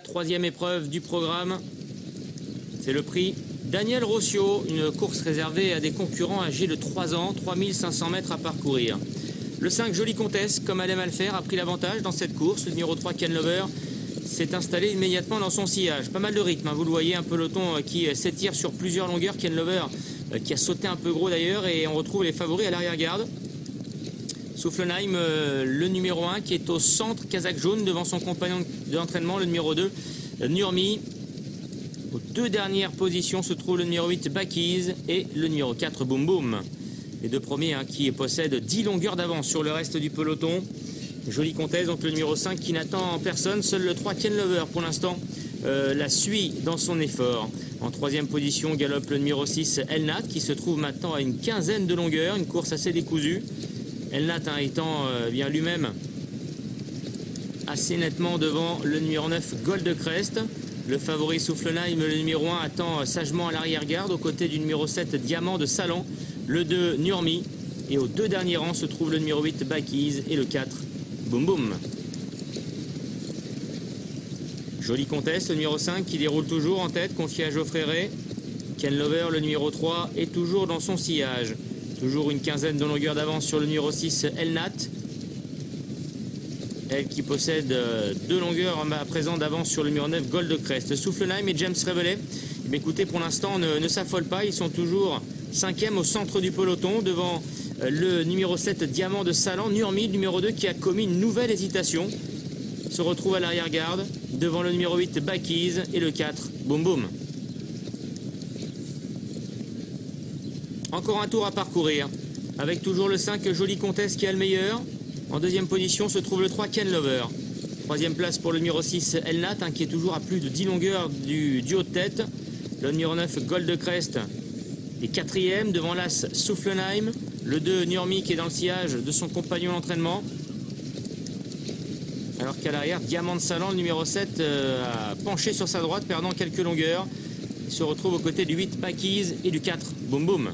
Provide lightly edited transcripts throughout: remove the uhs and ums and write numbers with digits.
troisième épreuve du programme. C'est le prix Daniel Rossio, une course réservée à des concurrents âgés de 3 ans, 3500 mètres à parcourir. Le 5, Jolie Comtesse, comme elle aime à le faire, a pris l'avantage dans cette course. Le numéro 3, Ken Lover, s'est installé immédiatement dans son sillage. Pas mal de rythme, hein. Vous le voyez, un peloton qui s'étire sur plusieurs longueurs. Ken Lover qui a sauté un peu gros d'ailleurs, et on retrouve les favoris à l'arrière-garde. Soufflenheim, le numéro 1 qui est au centre, casaque jaune, devant son compagnon de l'entraînement, le numéro 2, Nurmi. Aux deux dernières positions se trouve le numéro 8, Bacchise, et le numéro 4, Boom Boom. Les deux premiers qui possèdent 10 longueurs d'avance sur le reste du peloton. Jolie Comtesse, donc le numéro 5 qui n'attend personne. Seul le 3, Ken Lover, pour l'instant, la suit dans son effort. En troisième position, galope le numéro 6, Elnat, qui se trouve maintenant à une quinzaine de longueurs. Une course assez décousue. Elnat étant bien lui-même assez nettement devant le numéro 9, Goldcrest. Le favori Soufflenheim, le numéro 1, attend sagement à l'arrière-garde aux côtés du numéro 7, Diamant de Salon, le 2, Nurmi. Et aux deux derniers rangs se trouve le numéro 8, Bacchise, et le 4, Boom Boom. Jolie Comtesse, le numéro 5, qui déroule toujours en tête, confié à Geoffrey Ray. Ken Lover, le numéro 3, est toujours dans son sillage. Toujours une quinzaine de longueurs d'avance sur le numéro 6, Elnat. Elle qui possède 2 longueurs à présent d'avance sur le numéro 9, Goldcrest. Soufflenheim et James Reveille, écoutez, pour l'instant, ne s'affolent pas. Ils sont toujours 5e au centre du peloton, devant le numéro 7, Diamant de Salon. Nurmi, le numéro 2, qui a commis une nouvelle hésitation, se retrouve à l'arrière-garde, devant le numéro 8, Bacchise, et le 4, Boom Boom. Encore un tour à parcourir, avec toujours le 5, Jolie Comtesse, qui a le meilleur. En deuxième position se trouve le 3, Ken Lover. Troisième place pour le numéro 6, Elnat, qui est toujours à plus de 10 longueurs du haut de tête. Le numéro 9, Goldcrest, est quatrième, devant l'As Soufflenheim. Le 2, Nurmi, qui est dans le sillage de son compagnon d'entraînement. Alors qu'à l'arrière, Diamant de Salon, le numéro 7, a penché sur sa droite, perdant quelques longueurs. Il se retrouve aux côtés du 8, Bacchise, et du 4, Boom Boom.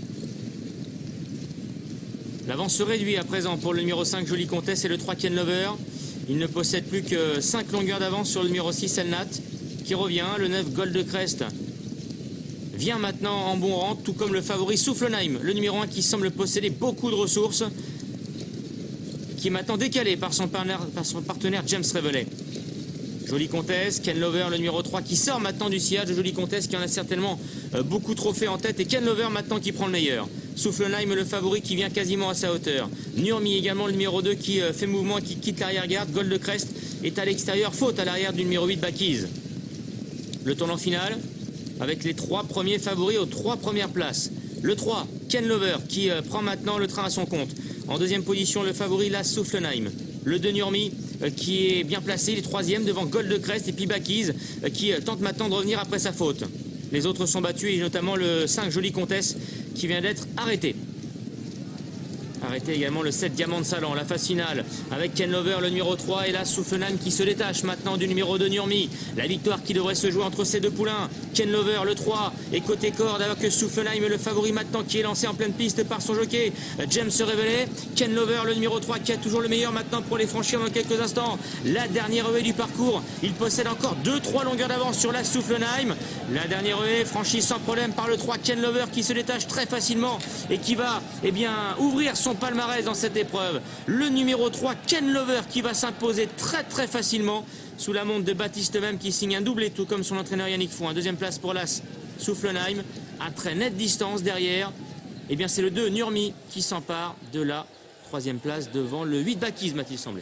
L'avance se réduit à présent pour le numéro 5, Jolie Comtesse, et le 3, Ken Lover. Il ne possède plus que 5 longueurs d'avance sur le numéro 6, Elnat, qui revient. Le 9, Goldcrest, vient maintenant en bon rang, tout comme le favori Soufflenheim, le numéro 1, qui semble posséder beaucoup de ressources, qui est maintenant décalé par son partenaire James Reveille. Jolie Comtesse, Ken Lover, le numéro 3, qui sort maintenant du sillage de Jolie Comtesse, qui en a certainement beaucoup trop fait en tête, et Ken Lover maintenant qui prend le meilleur. Soufflenheim, le favori, qui vient quasiment à sa hauteur. Nurmi également, le numéro 2, qui fait mouvement, qui quitte l'arrière-garde. Goldcrest est à l'extérieur, faute à l'arrière du numéro 8, Bacchise. Le tournant final, avec les 3 premiers favoris aux 3 premières places. Le 3, Ken Lover, qui prend maintenant le train à son compte. En deuxième position, le favori, l'As Soufflenheim. Le 2, Nurmi, qui est bien placé, il est 3e devant Goldcrest, et puis Bacchise, qui tente maintenant de revenir après sa faute. Les autres sont battus, et notamment le 5, Jolie Comtesse, qui vient d'être arrêté. Arrêté également le 7, Diamant de Salon. La phase finale avec Ken Lover, le numéro 3, et là Soufflenheim qui se détache maintenant du numéro 2, Nurmi. La victoire qui devrait se jouer entre ces deux poulains. Ken Lover, le 3, et côté corde avec Soufflenheim, le favori maintenant, qui est lancé en pleine piste par son jockey, James Reveille. Ken Lover, le numéro 3, qui a toujours le meilleur maintenant pour les franchir dans quelques instants. La dernière ruée du parcours. Il possède encore 2-3 longueurs d'avance sur la Soufflenheim. La dernière ruée franchie sans problème par le 3, Ken Lover, qui se détache très facilement et qui va ouvrir son palmarès dans cette épreuve. Le numéro 3, Ken Lover, qui va s'imposer très facilement sous la montre de Baptiste même, qui signe un doublé, tout comme son entraîneur Yannick Fouin. Deuxième place pour l'As Soufflenheim, à très nette distance derrière. C'est le 2, Nurmi, qui s'empare de la 3e place devant le 8, Bacchise, m'a-t-il semblé.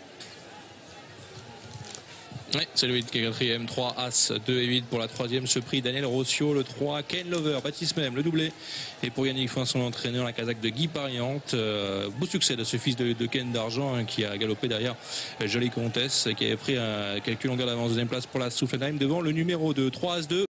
Oui, c'est le 8 qui est 4e, 3 As, 2 et 8 pour la 3e. Ce prix, Daniel Rossio, le 3, Ken Lover, Baptiste même, le doublé. Et pour Yannick Fouin, son entraîneur, la casaque de Guy Pariante. Beau succès de ce fils de Ken d'Argent, qui a galopé derrière Jolie Comtesse, qui avait pris quelques longueurs d'avance. Deuxième place pour la Soufflenheim devant le numéro 2, 3 As 2.